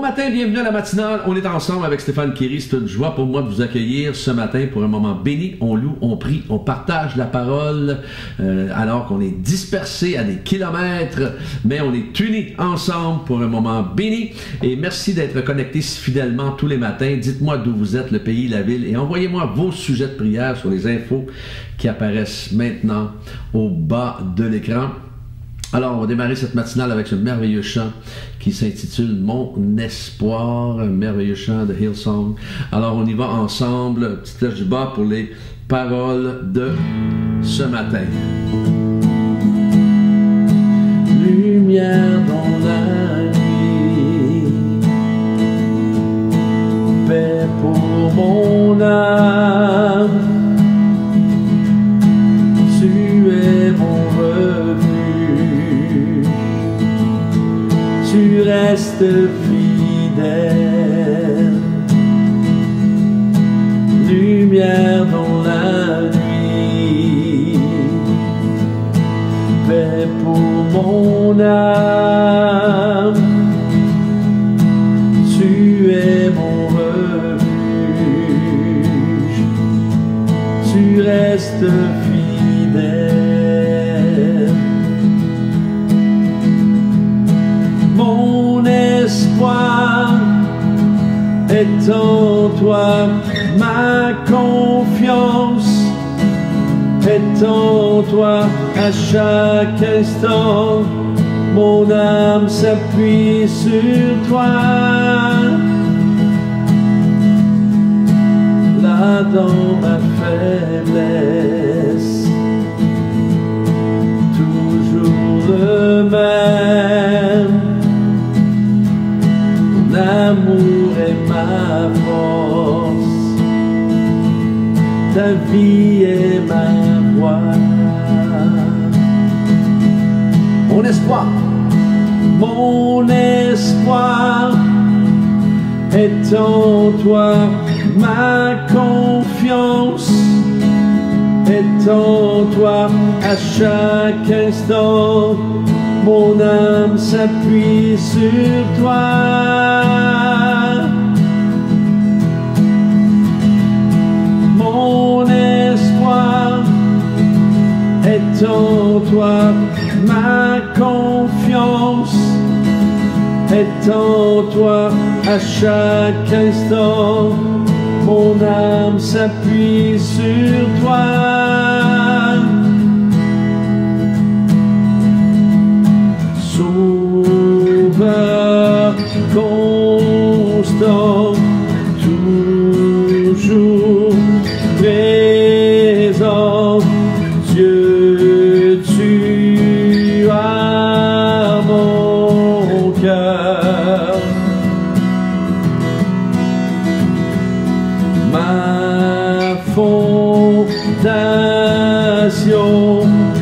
matin, bienvenue à la matinale. On est ensemble avec Stéphane Kéry. C'est une joie pour moi de vous accueillir ce matin pour un moment béni. On loue, on prie, on partage la parole alors qu'on est dispersés à des kilomètres, mais on est unis ensemble pour un moment béni. Et merci d'être connectés si fidèlement tous les matins. Dites-moi d'où vous êtes, le pays, la ville, et envoyez-moi vos sujets de prière sur les infos qui apparaissent maintenant au bas de l'écran. Alors, on va démarrer cette matinale avec ce merveilleux chant qui s'intitule « Mon espoir », un merveilleux chant de Hillsong. Alors, on y va ensemble, petite flèche du bas pour les paroles de ce matin. Lumière dans la nuit, paix pour mon âme, tu es mon refuge. Tu restes fidèle, lumière dans la nuit, paix pour mon âme, tu es mon refuge, tu restes fidèle. Mon espoir est en toi, ma confiance est en toi. À chaque instant, mon âme s'appuie sur toi. Là dans ma faiblesse, toujours le même. L'amour est ma force, ta vie est ma voix. Mon espoir est en toi, ma confiance est en toi. À chaque instant, mon âme s'appuie sur toi. Mon espoir est en toi, ma confiance est en toi. À chaque instant, mon âme s'appuie sur toi. Sauveur constant, toujours présent, Dieu, tu as mon cœur, ma fondation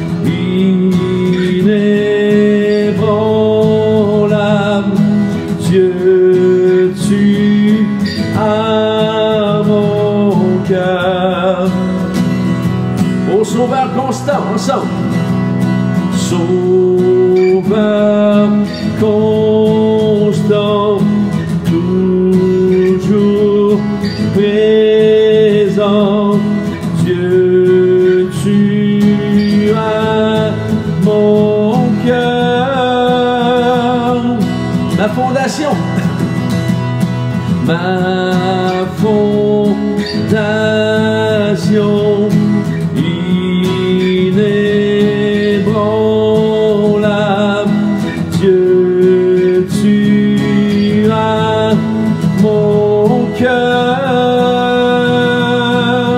inébranlable. Dieu, tu as mon cœur. Ô Sauveur constant, ensemble. Sauveur constant, toujours présent, Dieu, tu as mon cœur. Ma fondation, ma fondation inébranlable, Dieu, tu as mon cœur.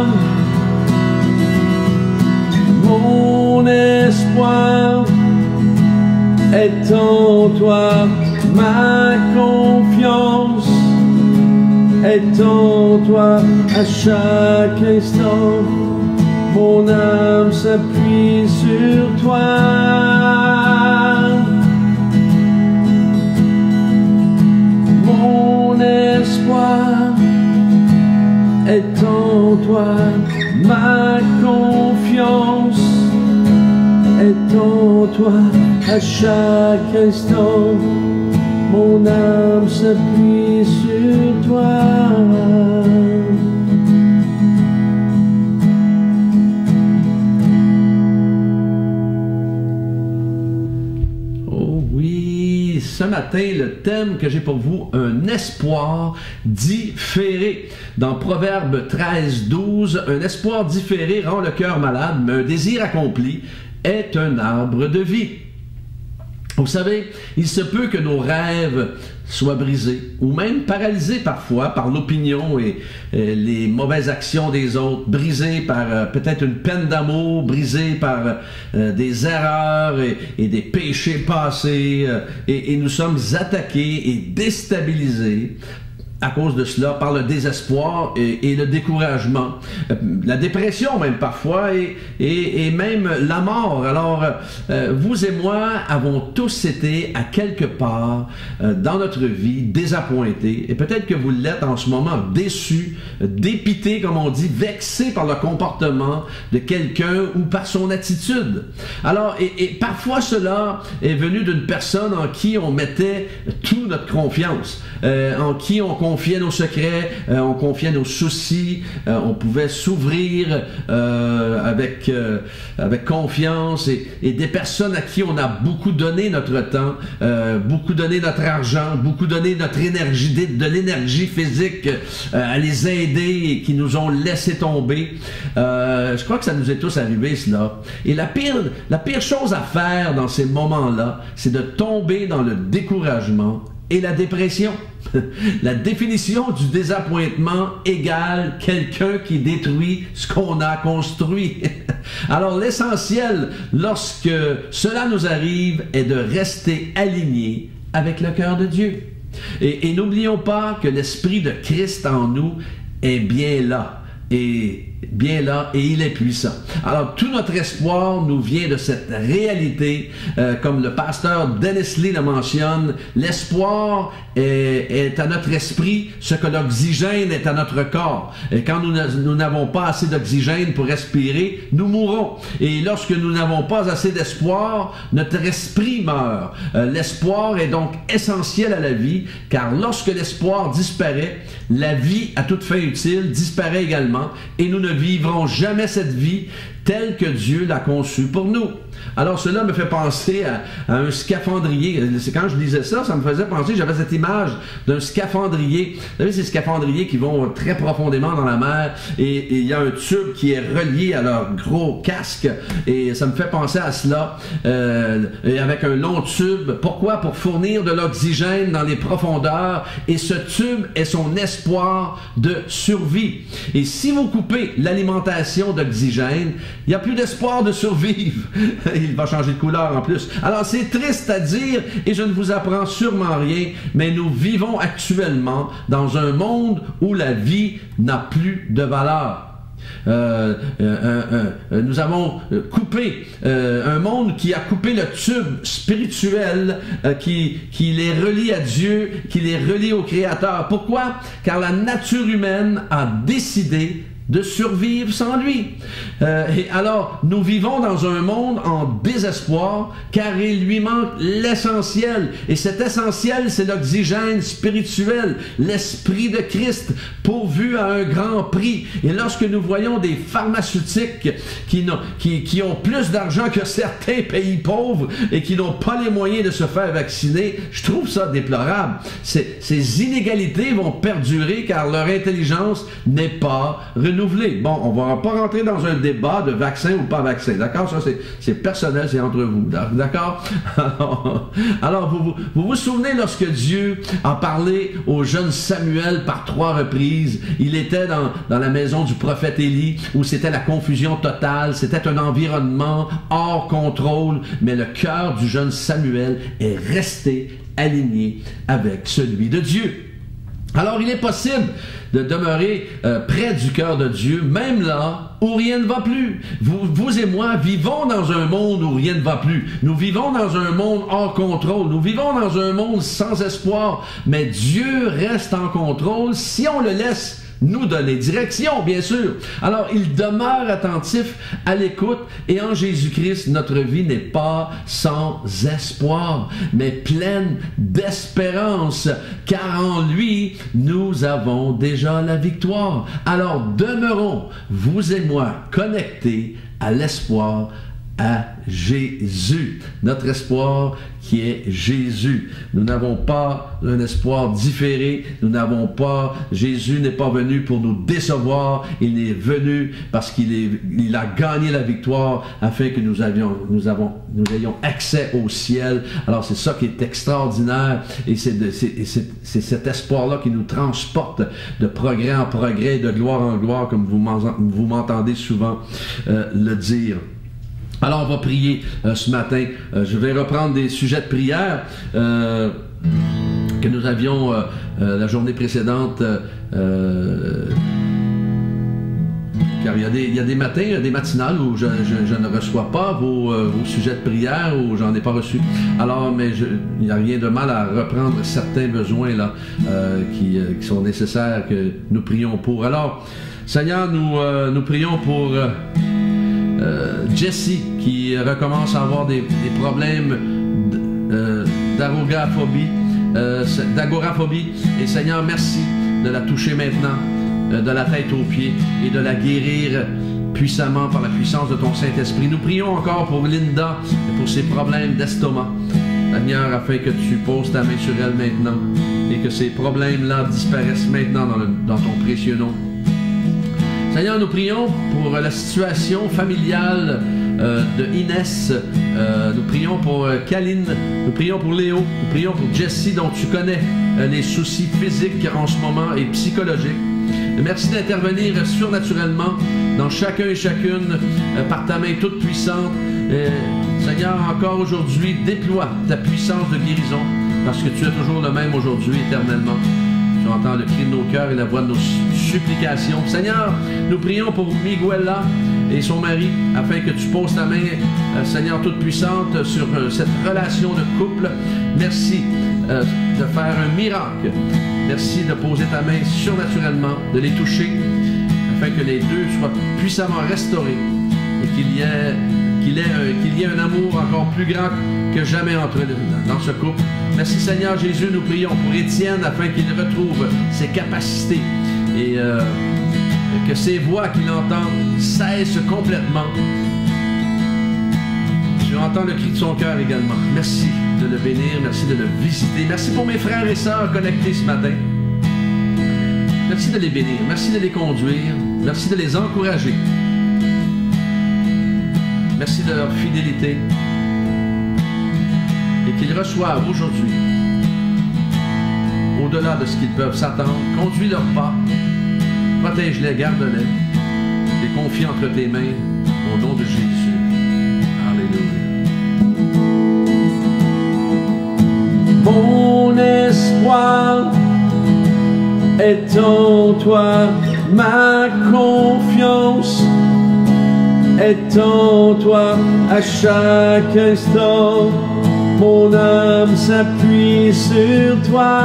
Mon espoir est en toi, ma confiance est en toi. À chaque instant, mon âme s'appuie sur toi. Mon espoir est en toi, ma confiance est en toi. À chaque instant, mon âme s'appuie sur toi. Oh oui, ce matin, le thème que j'ai pour vous, un espoir différé. Dans Proverbe 13, 12, un espoir différé rend le cœur malade, mais un désir accompli est un arbre de vie. Vous savez, il se peut que nos rêves soient brisés ou même paralysés parfois par l'opinion et les mauvaises actions des autres, brisés par peut-être une peine d'amour, brisés par des erreurs et des péchés passés et nous sommes attaqués et déstabilisés à cause de cela, par le désespoir et le découragement, la dépression même parfois et même la mort. Alors, vous et moi avons tous été à quelque part dans notre vie désappointés et peut-être que vous l'êtes en ce moment, déçus, dépités comme on dit, vexés par le comportement de quelqu'un ou par son attitude. Alors, et parfois cela est venu d'une personne en qui on mettait toute notre confiance, en qui on confiait nos secrets, on confiait nos soucis, on pouvait s'ouvrir avec confiance et des personnes à qui on a beaucoup donné notre temps, beaucoup donné notre argent, beaucoup donné notre énergie, de l'énergie physique à les aider et qui nous ont laissé tomber. Je crois que ça nous est tous arrivé cela. Et la pire chose à faire dans ces moments-là, c'est de tomber dans le découragement et la dépression. La définition du désappointement égale quelqu'un qui détruit ce qu'on a construit. Alors l'essentiel, lorsque cela nous arrive, est de rester aligné avec le cœur de Dieu. Et n'oublions pas que l'Esprit de Christ en nous est bien là. Et il est puissant. Alors tout notre espoir nous vient de cette réalité, comme le pasteur Dennis Lee le mentionne, l'espoir est à notre esprit ce que l'oxygène est à notre corps. Et quand nous n'avons pas assez d'oxygène pour respirer, nous mourrons. Et lorsque nous n'avons pas assez d'espoir, notre esprit meurt. L'espoir est donc essentiel à la vie, car lorsque l'espoir disparaît, la vie à toute fin utile disparaît également, et nous ne vivrons jamais cette vie telle que Dieu l'a conçue pour nous. Alors cela me fait penser à un scaphandrier. Quand je lisais ça, ça me faisait penser, j'avais cette image d'un scaphandrier. Vous savez, ces scaphandriers qui vont très profondément dans la mer et il y a un tube qui est relié à leur gros casque et ça me fait penser à cela et avec un long tube. Pourquoi? Pour fournir de l'oxygène dans les profondeurs et ce tube est son espoir de survie. Et si vous coupez l'alimentation d'oxygène, il n'y a plus d'espoir de survivre. Il va changer de couleur en plus. Alors c'est triste à dire et je ne vous apprends sûrement rien, mais nous vivons actuellement dans un monde où la vie n'a plus de valeur. Nous avons coupé un monde qui a coupé le tube spirituel qui les relie à Dieu, qui les relie au Créateur. Pourquoi? Car la nature humaine a décidé de survivre sans lui. Et alors, nous vivons dans un monde en désespoir, car il lui manque l'essentiel. Et cet essentiel, c'est l'oxygène spirituel, l'Esprit de Christ, pourvu à un grand prix. Et lorsque nous voyons des pharmaceutiques qui ont plus d'argent que certains pays pauvres et qui n'ont pas les moyens de se faire vacciner, je trouve ça déplorable. Ces inégalités vont perdurer, car leur intelligence n'est pas renouvelée. Bon, on ne va pas rentrer dans un débat de vaccin ou pas vaccin, d'accord? Ça, c'est personnel, c'est entre vous, d'accord? Alors vous vous souvenez lorsque Dieu a parlé au jeune Samuel par 3 reprises, il était dans la maison du prophète Élie, où c'était la confusion totale, c'était un environnement hors contrôle, mais le cœur du jeune Samuel est resté aligné avec celui de Dieu. Alors, il est possible de demeurer près du cœur de Dieu, même là où rien ne va plus. Vous et moi vivons dans un monde où rien ne va plus. Nous vivons dans un monde hors contrôle. Nous vivons dans un monde sans espoir. Mais Dieu reste en contrôle si on le laisse nous donner direction, bien sûr. Alors, il demeure attentif à l'écoute et en Jésus-Christ, notre vie n'est pas sans espoir, mais pleine d'espérance, car en lui, nous avons déjà la victoire. Alors, demeurons, vous et moi, connectés à l'espoir à Jésus. Notre espoir qui est Jésus. Nous n'avons pas un espoir différé. Nous n'avons pas... Jésus n'est pas venu pour nous décevoir. Il est venu parce qu'il a gagné la victoire afin que nous ayons accès au ciel. Alors c'est ça qui est extraordinaire et c'est cet espoir-là qui nous transporte de progrès en progrès, de gloire en gloire, comme vous m'entendez souvent le dire. Alors, on va prier ce matin. Je vais reprendre des sujets de prière que nous avions la journée précédente. Car il y a des matins, des matinales où je ne reçois pas vos sujets de prière, où j'en ai pas reçu. Alors, mais il n'y a rien de mal à reprendre certains besoins là qui sont nécessaires que nous prions pour. Alors, Seigneur, nous prions pour... Jessie qui recommence à avoir des problèmes d'agoraphobie. Et Seigneur, merci de la toucher maintenant, de la tête aux pieds et de la guérir puissamment par la puissance de ton Saint-Esprit. Nous prions encore pour Linda et pour ses problèmes d'estomac. Seigneur, afin que tu poses ta main sur elle maintenant et que ces problèmes-là disparaissent maintenant dans ton précieux nom. Seigneur, nous prions pour la situation familiale de Inès, nous prions pour Kaline, nous prions pour Léo, nous prions pour Jessie dont tu connais les soucis physiques en ce moment et psychologiques. Merci d'intervenir surnaturellement dans chacun et chacune par ta main toute puissante. Seigneur, encore aujourd'hui, déploie ta puissance de guérison parce que tu es toujours le même aujourd'hui éternellement. Tu entends le cri de nos cœurs et la voix de nos supplications. Seigneur, nous prions pour Miguela et son mari, afin que tu poses ta main, Seigneur toute puissante, sur cette relation de couple. Merci de faire un miracle. Merci de poser ta main surnaturellement, de les toucher, afin que les deux soient puissamment restaurés et qu'il y ait un amour encore plus grand que jamais entre eux dans ce couple. Merci Seigneur Jésus, nous prions pour Étienne afin qu'il retrouve ses capacités et que ses voix qu'il entend cessent complètement. Tu entends le cri de son cœur également. Merci de le bénir, merci de le visiter. Merci pour mes frères et sœurs connectés ce matin. Merci de les bénir, merci de les conduire, merci de les encourager. Merci de leur fidélité. Et qu'ils reçoivent aujourd'hui, au-delà de ce qu'ils peuvent s'attendre, conduis leurs pas, protège-les, garde-les, les confie entre tes mains, au nom de Jésus. Alléluia. Mon espoir est en toi, ma confiance est en toi, à chaque instant. Mon âme s'appuie sur toi.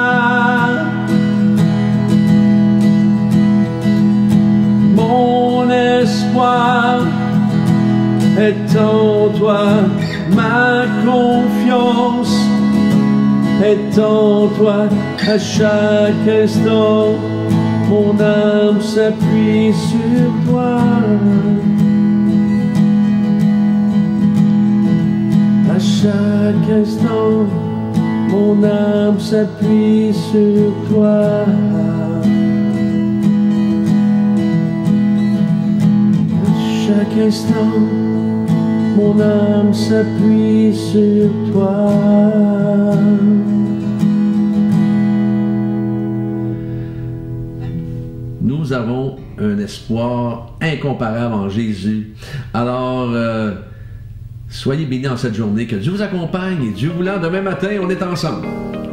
Mon espoir est en toi. Ma confiance est en toi. À chaque instant, mon âme s'appuie sur toi. À chaque instant, mon âme s'appuie sur toi. À chaque instant, mon âme s'appuie sur toi. Nous avons un espoir incomparable en Jésus. Alors, soyez bénis en cette journée. Que Dieu vous accompagne et Dieu voulant, demain matin, on est ensemble.